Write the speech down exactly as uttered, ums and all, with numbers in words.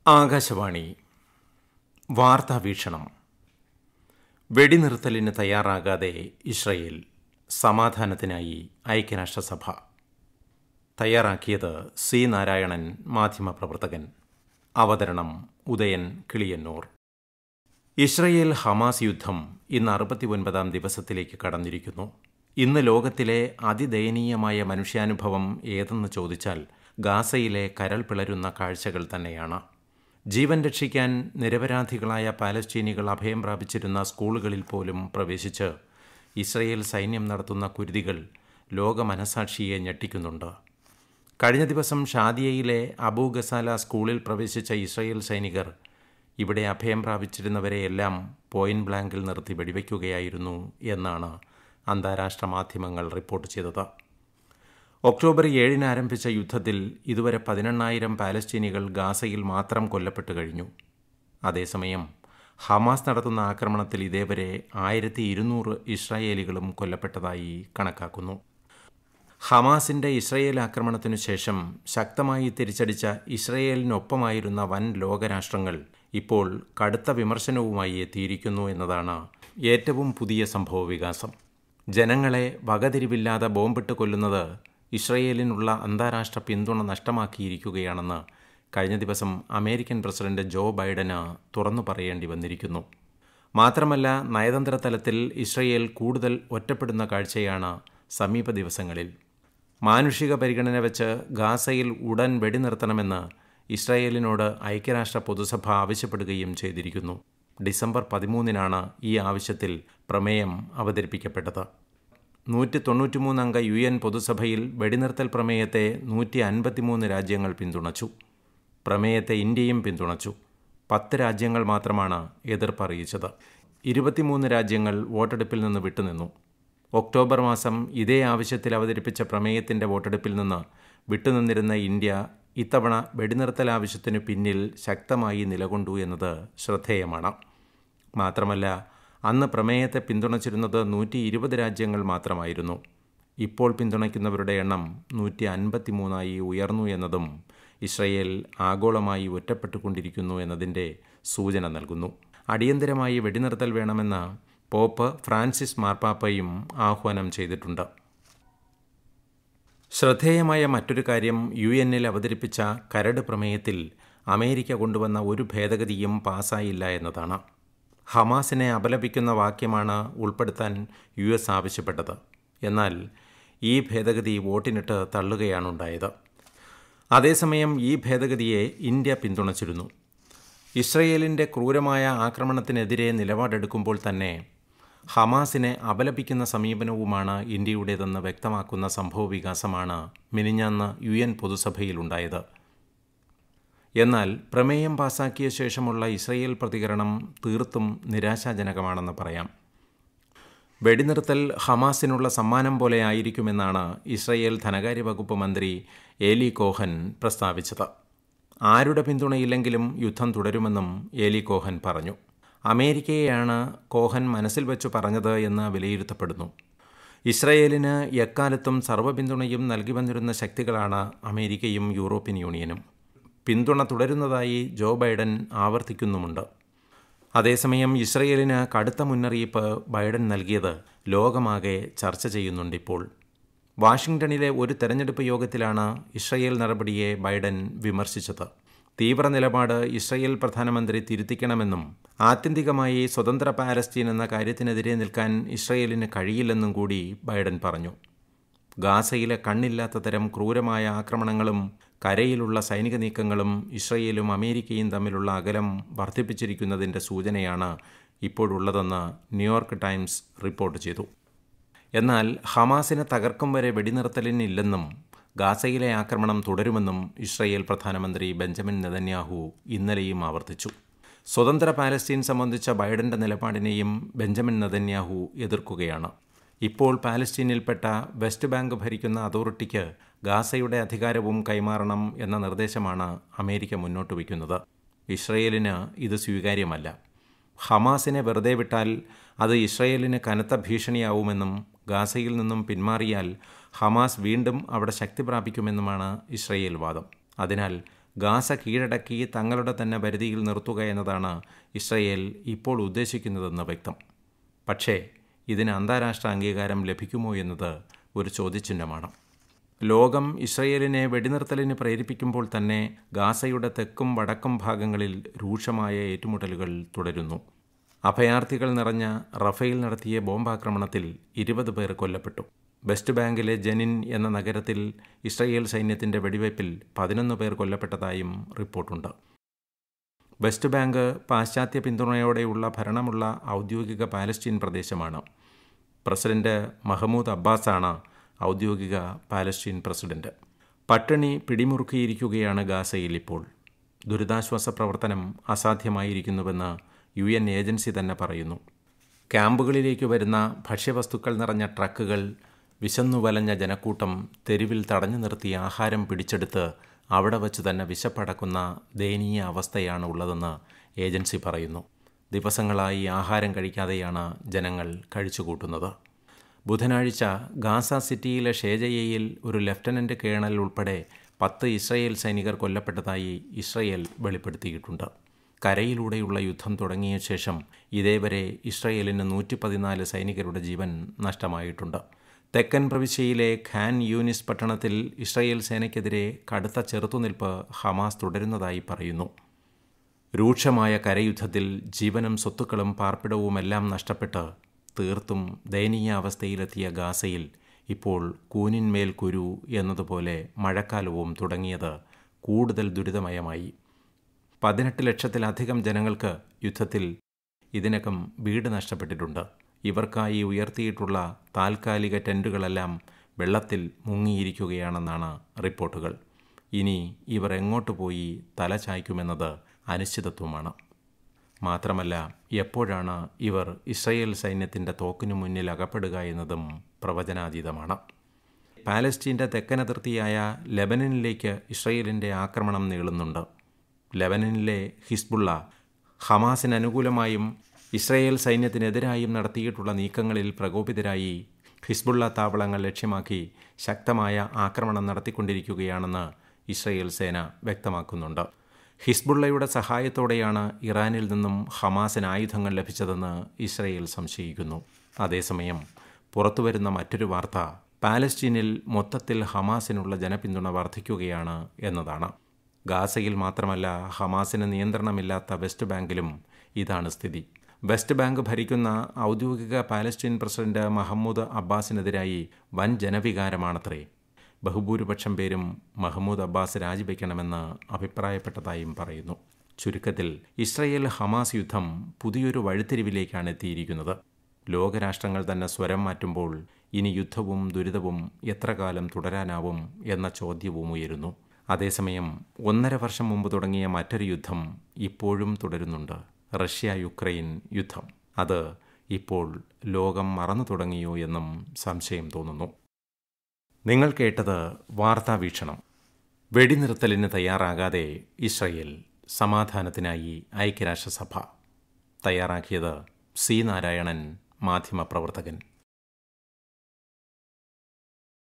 Akashvani വാർത്താവീക്ഷണം. വെടിനിർത്തലിന് തയ്യാറാകാതെ Israel, സമാധാനത്തിനായി ഐക്യരാഷ്ട്രസഭ. തയ്യാറാക്കിയത് C Narayanan, മാധ്യമപ്രവർത്തകൻ. അവതരണം ഉദയൻ കിളിയന്നൂർ. ഇസ്രയേൽ ഹമാസ് യുദ്ധം ഇന്ന് അറുപത്തി ഒൻപതാം ദിവസത്തിലേക്ക് കടന്നിരിക്കുന്നു. ഇന്ന് ലോകത്തിലെ അതിദയനീയമായ മനുഷ്യാനുഭവം ഏതെന്ന് ചോദിച്ചാൽ ഗാസയിലെ കരൾ പിളരുന്ന കാഴ്ചകൾ തന്നെയാണ്. ജീവൻ രക്ഷിക്കാൻ നിരപരാധികളായ പാലസ്തീനികൾ അഭയം പ്രാപിച്ചിരുന്ന സ്കൂളുകളിൽ പോലും പ്രവേശിച്ച് ഇസ്രയേൽ സൈന്യം നടത്തുന്ന കുരുതികൾ ലോക മനസാക്ഷിയെ ഞെട്ടിക്കുന്നുണ്ട്. കഴിഞ്ഞ ദിവസം ഷാദിയയിലെ അബൂ ഗസാല സ്കൂളിൽ പ്രവേശിച്ച ഇസ്രയേൽ സൈനികർ ഇവിടെ അഭയം പ്രാപിച്ചിരുന്നവരെയെല്ലാം പോയിന്റ് ബ്ലാങ്കിൽ നിർത്തി വെടിവെക്കുകയായിരുന്നു എന്നാണ് അന്താരാഷ്ട്ര മാധ്യമങ്ങൾ റിപ്പോർട്ട് ചെയ്തത്. ഒക്ടോബർ ഏഴിന് ആരംഭിച്ച യുദ്ധത്തിൽ ഇതുവരെ പതിനെണ്ണായിരം പാലസ്തീനികൾ ഗാസയിൽ മാത്രം കൊല്ലപ്പെട്ടു കഴിഞ്ഞു. അതേസമയം ഹമാസ് നടത്തുന്ന ആക്രമണത്തിൽ ഇതേവരെ ആയിരത്തി ഇരുന്നൂറ് ഇസ്രായേലികളും കൊല്ലപ്പെട്ടതായി കണക്കാക്കുന്നു. ഹമാസിൻ്റെ ഇസ്രയേൽ ആക്രമണത്തിനു ശേഷം ശക്തമായി തിരിച്ചടിച്ച ഇസ്രയേലിനൊപ്പമായിരുന്ന വൻ ലോകരാഷ്ട്രങ്ങൾ ഇപ്പോൾ കടുത്ത വിമർശനവുമായി എത്തിയിരിക്കുന്നു എന്നതാണ് ഏറ്റവും പുതിയ സംഭവവികാസം. ജനങ്ങളെ വകതിരിവില്ലാതെ ബോംബിട്ട് കൊല്ലുന്നത് ഇസ്രയേലിനുള്ള അന്താരാഷ്ട്ര പിന്തുണ നഷ്ടമാക്കിയിരിക്കുകയാണെന്ന് കഴിഞ്ഞ ദിവസം അമേരിക്കൻ പ്രസിഡന്റ് ജോ ബൈഡന് തുറന്നു പറയേണ്ടി വന്നിരിക്കുന്നു. മാത്രമല്ല, നയതന്ത്ര തലത്തിൽ ഇസ്രയേൽ കൂടുതൽ ഒറ്റപ്പെടുന്ന കാഴ്ചയാണ് സമീപ ദിവസങ്ങളിൽ. മാനുഷിക പരിഗണന വെച്ച് ഗാസയിൽ ഉടൻ വെടിനിർത്തണമെന്ന് ഇസ്രയേലിനോട് ഐക്യരാഷ്ട്ര പൊതുസഭ ആവശ്യപ്പെടുകയും ചെയ്തിരിക്കുന്നു. ഡിസംബർ പതിമൂന്നിനാണ് ഈ ആവശ്യത്തിൽ പ്രമേയം അവതരിപ്പിക്കപ്പെട്ടത്. നൂറ്റി തൊണ്ണൂറ്റിമൂന്ന് അംഗ യു എൻ പൊതുസഭയിൽ വെടിനിർത്തൽ പ്രമേയത്തെ നൂറ്റി അൻപത്തിമൂന്ന് രാജ്യങ്ങൾ പിന്തുണച്ചു. പ്രമേയത്തെ ഇന്ത്യയും പിന്തുണച്ചു. പത്ത് രാജ്യങ്ങൾ മാത്രമാണ് എതിർപ്പ് അറിയിച്ചത്. ഇരുപത്തിമൂന്ന് രാജ്യങ്ങൾ വോട്ടെടുപ്പിൽ നിന്ന് വിട്ടുനിന്നു. ഒക്ടോബർ മാസം ഇതേ ആവശ്യത്തിൽ അവതരിപ്പിച്ച പ്രമേയത്തിൻ്റെ വോട്ടെടുപ്പിൽ നിന്ന് വിട്ടുനിന്നിരുന്ന ഇന്ത്യ ഇത്തവണ വെടിനിർത്തൽ ആവശ്യത്തിനു പിന്നിൽ ശക്തമായി നിലകൊണ്ടു എന്നത് ശ്രദ്ധേയമാണ്. മാത്രമല്ല, അന്ന് പ്രമേയത്തെ പിന്തുണച്ചിരുന്നത് നൂറ്റി ഇരുപത് രാജ്യങ്ങൾ മാത്രമായിരുന്നു. ഇപ്പോൾ പിന്തുണയ്ക്കുന്നവരുടെ എണ്ണം നൂറ്റി അൻപത്തി മൂന്നായി ഉയർന്നു എന്നതും ഇസ്രയേൽ ആഗോളമായി ഒറ്റപ്പെട്ടുകൊണ്ടിരിക്കുന്നു എന്നതിൻ്റെ സൂചന നൽകുന്നു. അടിയന്തരമായി വെടിനിർത്തൽ വേണമെന്ന് പോപ്പ് ഫ്രാൻസിസ് മാർപ്പാപ്പയും ആഹ്വാനം ചെയ്തിട്ടുണ്ട്. ശ്രദ്ധേയമായ മറ്റൊരു കാര്യം, യു എന്നിൽ അവതരിപ്പിച്ച കരട് പ്രമേയത്തിൽ അമേരിക്ക കൊണ്ടുവന്ന ഒരു ഭേദഗതിയും പാസ്സായില്ല എന്നതാണ്. ഹമാസിനെ അപലപിക്കുന്ന വാക്യമാണ് ഉൾപ്പെടുത്താൻ യു എസ് ആവശ്യപ്പെട്ടത്. എന്നാൽ ഈ ഭേദഗതി വോട്ടിനിട്ട് തള്ളുകയാണുണ്ടായത്. അതേസമയം ഈ ഭേദഗതിയെ ഇന്ത്യ പിന്തുണച്ചിരുന്നു. ഇസ്രയേലിൻ്റെ ക്രൂരമായ ആക്രമണത്തിനെതിരെ നിലപാടെടുക്കുമ്പോൾ തന്നെ ഹമാസിനെ അപലപിക്കുന്ന സമീപനവുമാണ് ഇന്ത്യയുടേതെന്ന് വ്യക്തമാക്കുന്ന സംഭവവികാസമാണ് മിനിഞ്ഞാന്ന് യു എൻ പൊതുസഭയിലുണ്ടായത്. എന്നാൽ പ്രമേയം പാസാക്കിയ ശേഷമുള്ള ഇസ്രയേൽ പ്രതികരണം തീർത്തും നിരാശാജനകമാണെന്ന് പറയാം. വെടിനിർത്തൽ ഹമാസിനുള്ള സമ്മാനം പോലെ ആയിരിക്കുമെന്നാണ് ഇസ്രയേൽ ധനകാര്യ വകുപ്പ് മന്ത്രി ഏലി കോഹൻ പ്രസ്താവിച്ചത്. ആരുടെ പിന്തുണയില്ലെങ്കിലും യുദ്ധം തുടരുമെന്നും ഏലി കോഹൻ പറഞ്ഞു. അമേരിക്കയെയാണ് കോഹൻ മനസ്സിൽ വെച്ചു പറഞ്ഞത് എന്ന് വിലയിരുത്തപ്പെടുന്നു. ഇസ്രയേലിന് എക്കാലത്തും സർവ്വപിന്തുണയും നൽകി വന്നിരുന്ന ശക്തികളാണ് അമേരിക്കയും യൂറോപ്യൻ യൂണിയനും. പിന്തുണ തുടരുന്നതായി ജോ ബൈഡൻ ആവർത്തിക്കുന്നുമുണ്ട്. അതേസമയം ഇസ്രയേലിന് കടുത്ത മുന്നറിയിപ്പ് ബൈഡൻ നൽകിയത് ലോകമാകെ ചർച്ച ചെയ്യുന്നുണ്ടിപ്പോൾ. വാഷിംഗ്ടണിലെ ഒരു തെരഞ്ഞെടുപ്പ് യോഗത്തിലാണ് ഇസ്രയേൽ നടപടിയെ ബൈഡൻ വിമർശിച്ചത്. തീവ്ര നിലപാട് ഇസ്രയേൽ പ്രധാനമന്ത്രി തിരുത്തിക്കണമെന്നും ആത്യന്തികമായി സ്വതന്ത്ര പാലസ്തീൻ എന്ന കാര്യത്തിനെതിരെ നിൽക്കാൻ ഇസ്രയേലിന് കഴിയില്ലെന്നും കൂടി ബൈഡൻ പറഞ്ഞു. ഗാസയിലെ കണ്ണില്ലാത്ത തരം ക്രൂരമായ ആക്രമണങ്ങളും കരയിലുള്ള സൈനിക നീക്കങ്ങളും ഇസ്രയേലും അമേരിക്കയും തമ്മിലുള്ള അകലം വർദ്ധിപ്പിച്ചിരിക്കുന്നതിൻ്റെ സൂചനയാണ് ഇപ്പോഴുള്ളതെന്ന് ന്യൂയോർക്ക് ടൈംസ് റിപ്പോർട്ട് ചെയ്തു. എന്നാൽ ഹമാസിനെ തകർക്കും വരെ വെടിനിർത്തലിനില്ലെന്നും ഗാസയിലെ ആക്രമണം തുടരുമെന്നും ഇസ്രയേൽ പ്രധാനമന്ത്രി ബെഞ്ചമിൻ നെതന്യാഹു ഇന്നലെയും ആവർത്തിച്ചു. സ്വതന്ത്ര പാലസ്തീൻ സംബന്ധിച്ച ബൈഡന്റെ നിലപാടിനെയും ബെഞ്ചമിൻ നെതന്യാഹു എതിർക്കുകയാണ്. ഇപ്പോൾ പാലസ്തീനിൽപ്പെട്ട വെസ്റ്റ് ബാങ്ക് ഭരിക്കുന്ന അതോറിറ്റിക്ക് ഗാസയുടെ അധികാരവും കൈമാറണം എന്ന നിർദ്ദേശമാണ് അമേരിക്ക മുന്നോട്ട് വയ്ക്കുന്നത്. ഇസ്രയേലിന് ഇത് സ്വീകാര്യമല്ല. ഹമാസിനെ വെറുതെ വിട്ടാൽ അത് ഇസ്രയേലിന് കനത്ത ഭീഷണിയാവുമെന്നും ഗാസയിൽ നിന്നും പിന്മാറിയാൽ ഹമാസ് വീണ്ടും അവിടെ ശക്തി പ്രാപിക്കുമെന്നുമാണ് ഇസ്രയേൽ വാദം. അതിനാൽ ഗാസ കീഴടക്കി തങ്ങളുടെ തന്നെ പരിധിയിൽ നിർത്തുക എന്നതാണ് ഇസ്രയേൽ ഇപ്പോൾ ഉദ്ദേശിക്കുന്നതെന്ന് വ്യക്തം. പക്ഷേ ഇതിന് അന്താരാഷ്ട്ര അംഗീകാരം ലഭിക്കുമോ എന്നത് ഒരു ചോദ്യചിഹ്നമാണ്. ലോകം ഇസ്രയേലിനെ വെടിനിർത്തലിന് പ്രേരിപ്പിക്കുമ്പോൾ തന്നെ ഗാസയുടെ തെക്കും വടക്കും ഭാഗങ്ങളിൽ രൂക്ഷമായ ഏറ്റുമുട്ടലുകൾ തുടരുന്നു. അഭയാർത്ഥികൾ നിറഞ്ഞ റഫേൽ നടത്തിയ ബോംബാക്രമണത്തിൽ ഇരുപത് പേർ കൊല്ലപ്പെട്ടു. വെസ്റ്റ് ബാങ്കിലെ ജനിൻ എന്ന നഗരത്തിൽ ഇസ്രയേൽ സൈന്യത്തിൻ്റെ വെടിവയ്പിൽ പതിനൊന്ന് പേർ കൊല്ലപ്പെട്ടതായും റിപ്പോർട്ടുണ്ട്. വെസ്റ്റ് ബാങ്ക് പാശ്ചാത്യ പിന്തുണയോടെയുള്ള ഭരണമുള്ള ഔദ്യോഗിക പാലസ്തീൻ പ്രദേശമാണ്. പ്രസിഡന്റ് മഹ്മൂദ് അബ്ബാസാണ് ഔദ്യോഗിക പാലസ്തീൻ പ്രസിഡന്റ്. പട്ടിണി പിടിമുറുക്കിയിരിക്കുകയാണ് ഗാസയിൽ ഇപ്പോൾ. ദുരിതാശ്വാസ പ്രവർത്തനം അസാധ്യമായിരിക്കുന്നുവെന്ന് യു എൻ ഏജൻസി തന്നെ പറയുന്നു. ക്യാമ്പുകളിലേക്ക് വരുന്ന ഭക്ഷ്യവസ്തുക്കൾ നിറഞ്ഞ ട്രക്കുകൾ, വിശന്നു വലഞ്ഞ ജനക്കൂട്ടം തെരുവിൽ തടഞ്ഞു നിർത്തി ആഹാരം പിടിച്ചെടുത്ത് അവിടെ വച്ച് തന്നെ വിശപ്പടക്കുന്ന ദയനീയ അവസ്ഥയാണ് ഉള്ളതെന്ന് ഏജൻസി പറയുന്നു. ദിവസങ്ങളായി ആഹാരം കഴിക്കാതെയാണ് ജനങ്ങൾ കഴിച്ചുകൂട്ടുന്നത്. ബുധനാഴ്ച ഗാസ സിറ്റിയിലെ ഷേജയിൽ ഒരു ലഫ്റ്റനൻ്റ് കേണൽ ഉൾപ്പെടെ പത്ത് ഇസ്രയേൽ സൈനികർ കൊല്ലപ്പെട്ടതായി ഇസ്രയേൽ വെളിപ്പെടുത്തിയിട്ടുണ്ട്. കരയിലൂടെയുള്ള യുദ്ധം തുടങ്ങിയ ശേഷം ഇതേവരെ ഇസ്രയേലിന് നൂറ്റി പതിനാല് സൈനികരുടെ ജീവൻ നഷ്ടമായിട്ടുണ്ട്. തെക്കൻ പ്രവിശ്യയിലെ ഖാൻ യൂനിസ് പട്ടണത്തിൽ ഇസ്രയേൽ സേനയ്ക്കെതിരെ കടുത്ത ചെറുത്തുനിൽപ്പ് ഹമാസ് തുടരുന്നതായി പറയുന്നു. രൂക്ഷമായ കരയുദ്ധത്തിൽ ജീവനും സ്വത്തുക്കളും പാർപ്പിടവുമെല്ലാം നഷ്ടപ്പെട്ട് തീർത്തും ദയനീയ അവസ്ഥയിലെത്തിയ ഗാസയിൽ ഇപ്പോൾ കൂനിന്മേൽ കുരു എന്നതുപോലെ മഴക്കാലവും തുടങ്ങിയത് കൂടുതൽ ദുരിതമയമായി. പതിനെട്ട് ലക്ഷത്തിലധികം ജനങ്ങൾക്ക് യുദ്ധത്തിൽ ഇതിനകം വീട് നഷ്ടപ്പെട്ടിട്ടുണ്ട്. ഇവർക്കായി ഉയർത്തിയിട്ടുള്ള താൽക്കാലിക ടെൻറ്റുകളെല്ലാം വെള്ളത്തിൽ മുങ്ങിയിരിക്കുകയാണെന്നാണ് റിപ്പോർട്ടുകൾ. ഇനി ഇവർ എങ്ങോട്ട് പോയി തല ചായ്ക്കുമെന്നത് അനിശ്ചിതത്വമാണ്. മാത്രമല്ല, എപ്പോഴാണ് ഇവർ ഇസ്രയേൽ സൈന്യത്തിൻ്റെ തോക്കിനു മുന്നിൽ അകപ്പെടുക എന്നതും പ്രവചനാതീതമാണ്. പാലസ്തീൻ്റെ തെക്കൻ അതിർത്തിയായ ലെബനനിലേക്ക് ഇസ്രയേലിൻ്റെ ആക്രമണം നീളുന്നുണ്ട്. ലെബനനിലെ ഹിസ്ബുള്ള ഹമാസിന് അനുകൂലമായും ഇസ്രയേൽ സൈന്യത്തിനെതിരായും നടത്തിയിട്ടുള്ള നീക്കങ്ങളിൽ പ്രകോപിതരായി ഹിസ്ബുള്ള താവളങ്ങൾ ലക്ഷ്യമാക്കി ശക്തമായ ആക്രമണം നടത്തിക്കൊണ്ടിരിക്കുകയാണെന്ന് ഇസ്രയേൽ സേന വ്യക്തമാക്കുന്നുണ്ട്. ഹിസ്ബുള്ളയുടെ സഹായത്തോടെയാണ് ഇറാനിൽ നിന്നും ഹമാസിന് ആയുധങ്ങൾ ലഭിച്ചതെന്ന് ഇസ്രയേൽ സംശയിക്കുന്നു. അതേസമയം പുറത്തുവരുന്ന മറ്റൊരു വാർത്ത പാലസ്തീനിൽ മൊത്തത്തിൽ ഹമാസിനുള്ള ജനപിന്തുണ വർദ്ധിക്കുകയാണ് എന്നതാണ്. ഗാസയിൽ മാത്രമല്ല, ഹമാസിന് നിയന്ത്രണമില്ലാത്ത വെസ്റ്റ് ബാങ്കിലും ഇതാണ് സ്ഥിതി. വെസ്റ്റ് ബാങ്ക് ഭരിക്കുന്ന ഔദ്യോഗിക പാലസ്തീൻ പ്രസിഡന്റ് മഹ്മൂദ് അബ്ബാസിനെതിരായി വൻ ജനവികാരമാണത്രേ. ബഹുഭൂരിപക്ഷം പേരും മഹ്മൂദ് അബ്ബാസ് രാജിവെക്കണമെന്ന് അഭിപ്രായപ്പെട്ടതായും പറയുന്നു. ചുരുക്കത്തിൽ ഇസ്രയേൽ ഹമാസ് യുദ്ധം പുതിയൊരു വഴിത്തിരിവിലേക്കാണ് എത്തിയിരിക്കുന്നത്. ലോകരാഷ്ട്രങ്ങൾ തന്നെ സ്വരം മാറ്റുമ്പോൾ ഇനി യുദ്ധവും ദുരിതവും എത്ര കാലം തുടരാനാവും എന്ന ചോദ്യവും ഉയരുന്നു. അതേസമയം ഒന്നര വർഷം മുമ്പ് തുടങ്ങിയ മറ്റൊരു യുദ്ധം ഇപ്പോഴും തുടരുന്നുണ്ട്. റഷ്യ യുക്രൈൻ യുദ്ധം. അത് ഇപ്പോൾ ലോകം മറന്നു തുടങ്ങിയോ എന്നും സംശയം തോന്നുന്നു. നിങ്ങൾ കേട്ടത് വാർത്താവീക്ഷണം. വെടിനിർത്തലിന് തയ്യാറാകാതെ ഇസ്രയേൽ, സമാധാനത്തിനായി ഐക്യരാഷ്ട്രസഭ. തയ്യാറാക്കിയത് സി നാരായണൻ, മാധ്യമപ്രവർത്തകൻ.